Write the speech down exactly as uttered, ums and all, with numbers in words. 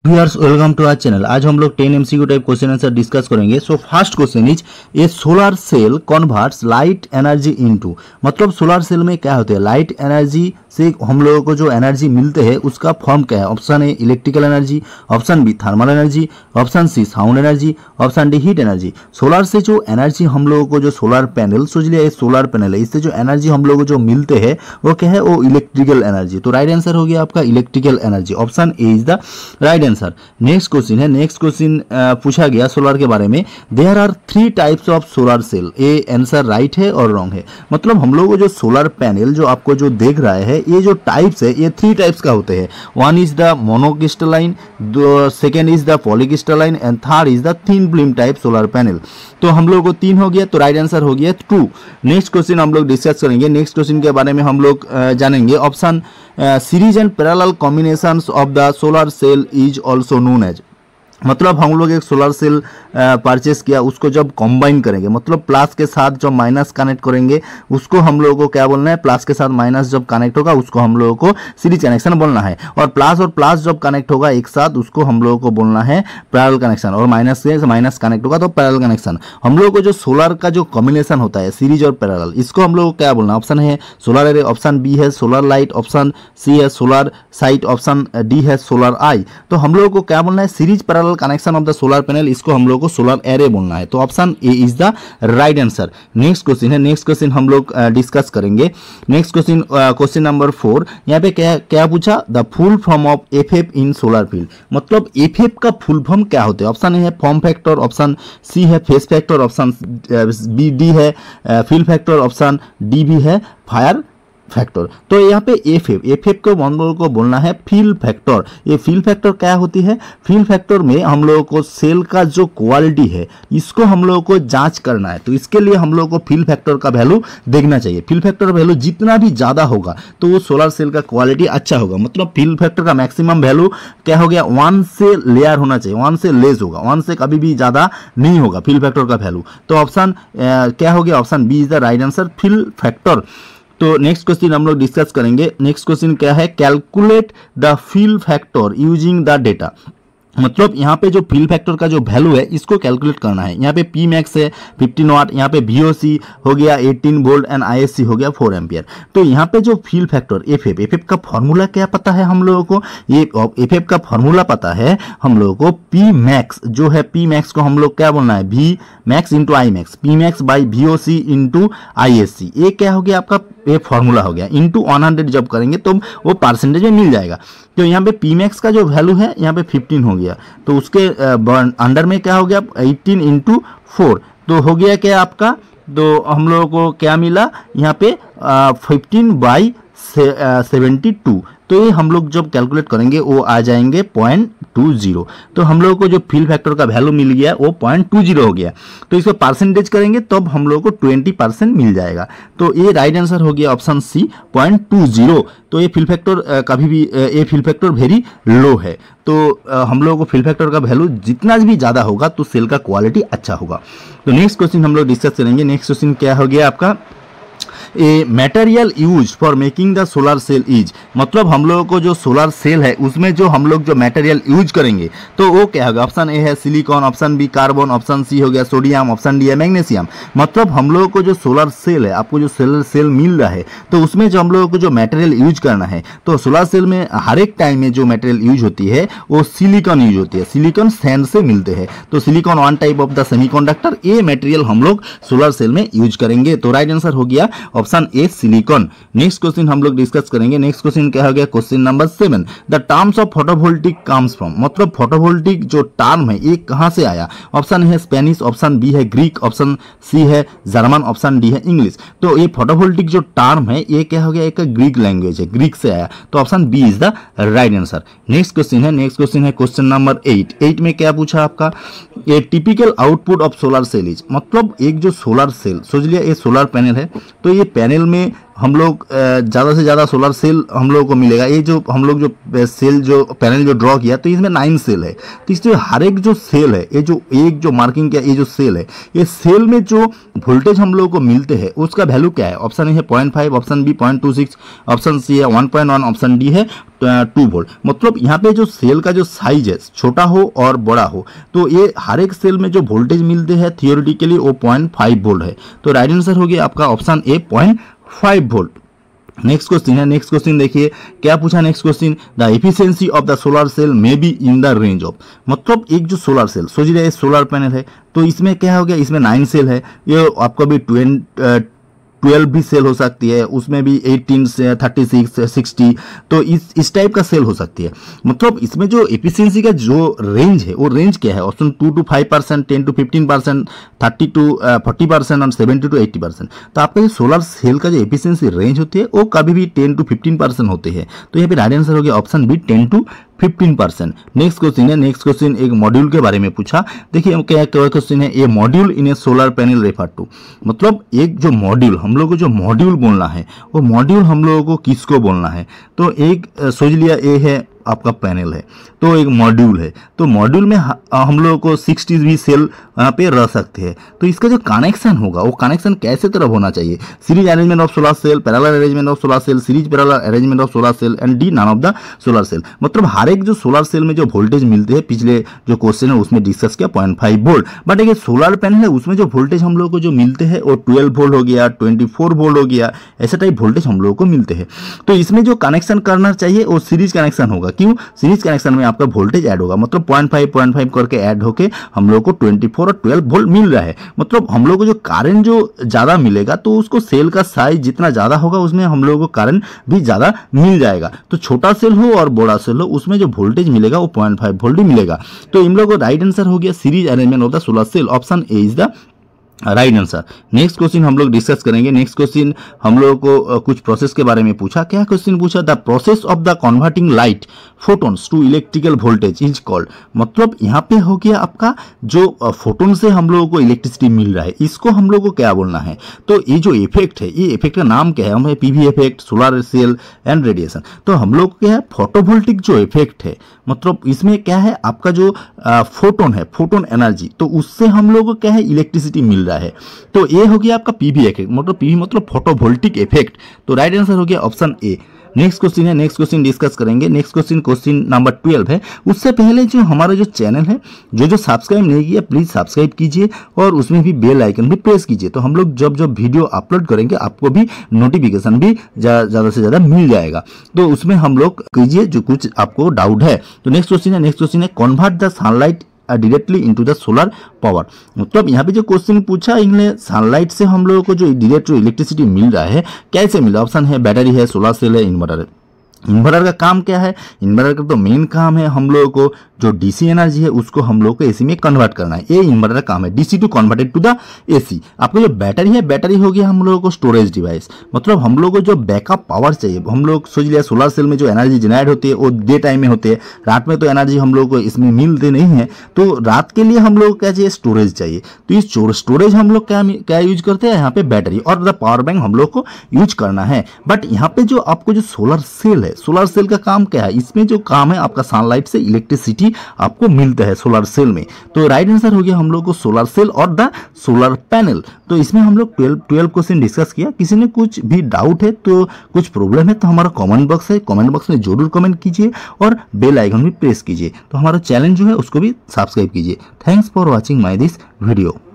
Viewers welcome to our channel. आज हम लोग ten MCQ type question answer discuss करेंगे। So first question is a solar cell converts light energy into, मतलब solar cell में क्या होते हैं, लाइट एनर्जी से हम लोगों को जो एनर्जी मिलते हैं उसका फॉर्म क्या है। Option A electrical energy, option B thermal energy, option C sound energy, option D heat energy. Solar से जो एनर्जी हम लोगों को, जो सोलर पैनल सोच लिया ये सोलर पैनल है, इससे जो एनर्जी हम लोगों को जो मिलते हैं वो क्या है, वो इलेक्ट्रिकल एनर्जी। तो राइट आंसर हो गया आपका electrical energy, option A is the right answer. Next question है, नेक्स्ट क्वेश्चन पूछा गया सोलर के बारे में। There are three types of solar cell. A answer right है और रॉन्ग है। मतलब हम लोग जो सोलर पैनल जो आपको जो देख रहा है, ये जो टाइप्स है ये थ्री टाइप्स का होते हैं। One is the monocrystalline, second is the polycrystalline and third is the thin film type solar panel. तो हम लोग को तीन हो गया, तो राइट आंसर हो गया टू। नेक्स्ट क्वेश्चन हम लोग डिस्कस करेंगे। नेक्स्ट क्वेश्चन के बारे में हम लोग जानेंगे। Option series and parallel combinations of the solar cell is also known as, मतलब हम लोग एक सोलर सेल परचेस किया, उसको जब कंबाइन करेंगे, मतलब प्लस के साथ जब माइनस कनेक्ट करेंगे उसको हम लोगों को क्या बोलना है, प्लस के साथ माइनस जब कनेक्ट होगा उसको हम लोगों को सीरीज कनेक्शन बोलना है। और प्लस और प्लस जब कनेक्ट होगा एक साथ उसको हम लोगों को बोलना है पैरेलल कनेक्शन। और माइनस से माइनस कनेक्ट होगा तो पैरेलल कनेक्शन। हम लोगों को जो सोलर का जो कॉम्बिनेशन होता है सीरीज और पैरेलल, इसको हम लोग को क्या बोलना है। ऑप्शन है सोलर एरे, ऑप्शन बी है सोलर लाइट, ऑप्शन सी है सोलर साइट, ऑप्शन डी है सोलर आई। तो हम लोगों को क्या बोलना है, series parallel connection of the solar panel, इसको हम लोग को सोलर एरे बोलना है। तो option A is the right answer. Next question है, नेक्स्ट क्वेश्चन हम लोग डिस्कस करेंगे। Next question, question number four, यहाँ पे क्या क्या पूछा, the full form of FF in solar field, मतलब एफएफ का फुल फॉर्म क्या होते हैं। ऑप्शन ए है फॉर्म फैक्टर, ऑप्शन सी है face factor, option B D है फील फैक्टर, ऑप्शन डी भी है फायर फैक्टर। तो यहाँ पे एफ एफ एफ एफ को हम लोगों को बोलना है फील फैक्टर। ये फील फैक्टर क्या होती है, फील फैक्टर में हम लोगों को सेल का जो क्वालिटी है इसको हम लोगों को जांच करना है। तो इसके लिए हम लोगों को फील फैक्टर का वैल्यू देखना चाहिए। फील फैक्टर वैल्यू जितना भी ज्यादा होगा तो वो सोलर सेल का क्वालिटी अच्छा होगा। मतलब फील फैक्टर का मैक्सिमम वैल्यू क्या हो गया, वन से लेयर होना चाहिए, वन से लेस होगा, वन से कभी भी ज्यादा नहीं होगा फील फैक्टर का वैल्यू। तो ऑप्शन क्या हो गया, option B is the right answer, fill factor. तो नेक्स्ट क्वेश्चन हम लोग डिस्कस करेंगे। नेक्स्ट क्वेश्चन क्या है, calculate the fill factor using the data, मतलब यहाँ पे जो फील फैक्टर का जो वैल्यू है इसको कैलकुलेट करना है। यहाँ पे पी मैक्स है फिफ्टीन वाट, यहाँ पे वीओसी हो गया एटीन वोल्ट एंड आईएससी हो गया फोर एम्पियर। तो यहाँ पे जो फील फैक्टर एफएफ, एफएफ का फॉर्मूला क्या पता है हम लोगों को, ये एफएफ का फॉर्मूला पता है हम लोगों को। पी मैक्स जो है, पी मैक्स को हम लोग क्या बोलना है, V max into I max, P max by VOC into ISC. ये क्या हो गया आपका, ये फॉर्मूला हो गया। इंटू वन हंड्रेड जब करेंगे तो वो परसेंटेज में मिल जाएगा। तो यहाँ पे पी मैक्स का जो वैल्यू है यहाँ पे फिफ्टीन हो गया, तो उसके अंडर में क्या हो गया एटीन इंटू फोर, तो हो गया क्या आपका, तो हम लोगों को क्या मिला यहाँ पे फिफ्टीन बाई सेवेंटी टू। तो ये हम लोग जब कैलकुलेट करेंगे वो आ जाएंगे पॉइंट टू जीरो। तो हम लोगों को जो फील फैक्टर का वैल्यू मिल गया वो पॉइंट टू जीरो हो गया। तो इसको परसेंटेज करेंगे तब तो हम लोगों को ट्वेंटी परसेंट मिल जाएगा। तो ये राइट आंसर हो गया option C point two zero. तो ये फील फैक्टर कभी भी ये फील फैक्टर वेरी लो है। तो हम लोगों को फील फैक्टर का वैल्यू जितना भी ज्यादा होगा तो सेल का क्वालिटी अच्छा होगा। तो नेक्स्ट क्वेश्चन हम लोग डिस्कस करेंगे। नेक्स्ट क्वेश्चन क्या हो गया आपका, a material use for making the solar cell is, मतलब हम लोगों को जो सोलर सेल है उसमें जो हम लोग जो मटेरियल यूज करेंगे तो वो क्या होगा। ऑप्शन ए है silicon, option B carbon, option C हो गया सोडियम, ऑप्शन डी है मैग्नीशियम। मतलब हम लोगों को जो सोलर सेल है, आपको जो सोलर सेल मिल रहा है तो उसमें जो हम लोगों को जो मटेरियल यूज करना है, तो सोलर सेल में हर एक टाइम में जो मटेरियल यूज होती है वो सिलिकॉन यूज होती है। सिलिकॉन सैंड से मिलते हैं, तो silicon one type of the semiconductor, ये मटेरियल हम लोग सोलर सेल में यूज करेंगे। तो राइट आंसर हो गया option A silicon. Next question हम लोग डिस्कस करेंगे। नेक्स्ट क्वेश्चन क्या हो गया, question number seven, the terms of photovoltaic comes from, मतलब फोटोवोल्टिक जो टर्म है ये कहां से आया। ऑप्शन है स्पेनिश, ऑप्शन बी है ग्रीक, ऑप्शन सी है जर्मन, ऑप्शन डी है इंग्लिश। तो ये फोटोवोल्टिक जो टर्म है ये क्या हो गया, एक ग्रीक लैंग्वेज है, ग्रीक से आया। तो option B is the right answer. Next question है, नेक्स्ट क्वेश्चन है क्वेश्चन नंबर एट। एट में क्या पूछा आपका, a typical output of solar cell is, मतलब एक जो सोलर सेल सोच लिया ये सोलर पैनल है, तो ये पैनल में हम लोग ज़्यादा से ज़्यादा सोलर सेल हम लोगों को मिलेगा। ये जो हम लोग जो सेल जो पैनल जो ड्रॉ किया तो इसमें नाइन सेल है, तो इसमें हर एक जो सेल है, ये जो एक जो मार्किंग किया ये जो सेल है, ये सेल में जो वोल्टेज हम लोगों को मिलते हैं उसका वैल्यू क्या है? ऑप्शन ए है point five, option B point two six, option C है one point one, option D है टू वोल्ट। मतलब यहाँ पे जो सेल का जो साइज है छोटा हो और बड़ा हो तो ये हर एक सेल में जो वोल्टेज मिलते हैं थियोरेटिकली वो पॉइंट फाइव वोल्ट है। तो राइट आंसर हो गया आपका option A point five volt. Next question है, नेक्स्ट क्वेश्चन देखिए क्या पूछा। Next question, the efficiency of the solar cell may be in the range of. मतलब एक जो सोलर सेल सोच रहे सोलर पैनल है तो इसमें क्या हो गया, इसमें नाइन सेल है, ये आपका भी ट्वेंटी ट्वेल्व भी सेल हो सकती है, उसमें भी एटीन से थर्टी सिक्स सिक्सटी, तो इस इस टाइप का सेल हो सकती है। मतलब इसमें जो एफिशिएंसी का जो रेंज है वो रेंज क्या है? Option two to five percent, ten to fifteen percent, thirty to forty percent और सेवेंटी टू एट्टी परसेंट। तो आपका जो सोलर सेल का जो एफिशिएंसी रेंज होती है वो कभी भी टेन टू फिफ्टीन परसेंट होते हैं। तो यहाँ पे राइट आंसर हो गया option B ten to fifteen percent. Next question है, नेक्स्ट क्वेश्चन एक मॉड्यूल के बारे में पूछा। देखिए क्या क्वेश्चन है, a module in a solar panel refer to. मतलब एक जो मॉड्यूल हम लोगों को जो मॉड्यूल बोलना है वो मॉड्यूल हम लोगों को किसको बोलना है? तो एक सोच लिया ए है आपका पैनल है तो एक मॉड्यूल है, तो मॉड्यूल में हम लोगों को सिक्सटी भी सेल यहाँ पे रह सकते हैं। तो इसका जो कनेक्शन होगा वो कनेक्शन कैसे तरह होना चाहिए? Series arrangement of solar cell, parallel arrangement of solar cell, series parallel arrangement of solar cell and D none of the solar cell. मतलब हर एक जो सोलर सेल में जो वोल्टेज मिलते हैं पिछले जो क्वेश्चन है उसमें डिस्कस किया पॉइंट फाइव वोल्ट, बट एक सोलर पैनल है उसमें जो वोल्टेज हम लोग को जो मिलते हैं वो ट्वेल्व वोल्ट हो गया, ट्वेंटी फोर वोल्ट हो गया, ऐसा टाइप वोल्टेज हम लोगों को मिलते हैं। तो इसमें जो कनेक्शन करना चाहिए वो सीरीज कनेक्शन होगा। क्यों? सीरीज कनेक्शन में आपका वोल्टेज ऐड होगा, मतलब पॉइंट फाइव पॉइंट फाइव करके ऐड होके हम लोग को ट्वेंटी फोर और ट्वेल्व वोल्ट मिल रहा है। मतलब हम लोग को जो करंट जो ज्यादा मिलेगा तो उसको सेल का साइज जितना ज्यादा होगा उसमें हम लोग को करंट भी ज्यादा मिल जाएगा। तो छोटा सेल हो और बड़ा सेल हो उसमें जो वोल्टेज मिलेगा वो पॉइंट फाइव वोल्ट ही मिलेगा। तो इन लोगों को राइट आंसर हो गया series arrangement of the solar cell, option A is the right answer. Next question हम लोग डिस्कस करेंगे। नेक्स्ट क्वेश्चन हम लोगों को कुछ प्रोसेस के बारे में पूछा। क्या क्वेश्चन पूछा? The process of the converting light photons to electrical voltage is called. मतलब यहाँ पे हो गया आपका जो फोटोन से हम लोगों को इलेक्ट्रिसिटी मिल रहा है इसको हम लोगों को क्या बोलना है? तो ये जो इफेक्ट है ये इफेक्ट का नाम क्या है? हमें PV effect, solar cell and radiation. तो हम लोग क्या है फोटोवोल्टिक जो इफेक्ट है, मतलब इसमें क्या है आपका जो फोटोन है, फोटोन एनर्जी, तो उससे हम लोग को क्या है इलेक्ट्रिसिटी मिल रहा है। तो ये हो गया आपका पीवी इफेक्ट, मतलब पीवी मतलब फोटोवोल्टिक इफेक्ट। तो राइट आंसर हो गया ऑप्शन ए। नेक्स्ट क्वेश्चन है, नेक्स्ट क्वेश्चन डिस्कस करेंगे। Next question question number twelve है। उससे पहले जो हमारा जो चैनल है जो जो सब्सक्राइब नहीं किया प्लीज सब्सक्राइब कीजिए और उसमें भी बेल आइकन भी प्रेस कीजिए। तो हम लोग जब जब वीडियो अपलोड करेंगे आपको भी नोटिफिकेशन भी ज्यादा से ज्यादा मिल जाएगा। तो उसमें हम लोग कीजिए जो कुछ आपको डाउट है। तो नेक्स्ट क्वेश्चन है, नेक्स्ट क्वेश्चन है convert the sunlight directly into the solar power. मतलब यहाँ पे जो क्वेश्चन पूछा इन्हें सनलाइट से हम लोगों को जो डायरेक्ट इलेक्ट्रिसिटी मिल रहा है कैसे मिला? ऑप्शन है बैटरी है, सोलर सेल है, इन्वर्टर है। इन्वर्टर का काम क्या है? इन्वर्टर का तो मेन काम है हम लोगों को जो डीसी एनर्जी है उसको हम लोग को एसी में कन्वर्ट करना है। ये इन्वर्टर का काम है, DC to converted to the AC. आपको जो बैटरी है, बैटरी हो गया हम लोगों को स्टोरेज डिवाइस। मतलब हम लोग को जो बैकअप पावर चाहिए, हम लोग सोच लिया सोलर सेल में जो एनर्जी जनरेट होती है वो डे टाइम में होती है, रात में तो एनर्जी हम लोग को इसमें मिलते नहीं है। तो रात के लिए हम लोग क्या चाहिए? स्टोरेज चाहिए। तो इस स्टोरेज हम लोग क्या क्या यूज करते हैं? यहाँ पे बैटरी और द पावर बैंक हम लोग को यूज करना है। बट यहाँ पे जो आपको जो सोलर सेल है, सोलर सेल का काम क्या है? इसमें जो काम है आपका सनलाइट से इलेक्ट्रिसिटी आपको मिलता है सोलर सेल में। तो राइट आंसर हो गया हम लोग को सोलर सेल और द सोलर पैनल। तो इसमें हम लोग ट्वेल्व ट्वेल्व क्वेश्चन डिस्कस किया। किसी ने कुछ भी डाउट है तो कुछ प्रॉब्लम है तो हमारा कमेंट बॉक्स है, कमेंट बॉक्स में जरूर कमेंट कीजिए और बेल आइकन भी प्रेस कीजिए। तो हमारा चैनल जो है उसको भी सब्सक्राइब कीजिए। Thanks for watching my this video.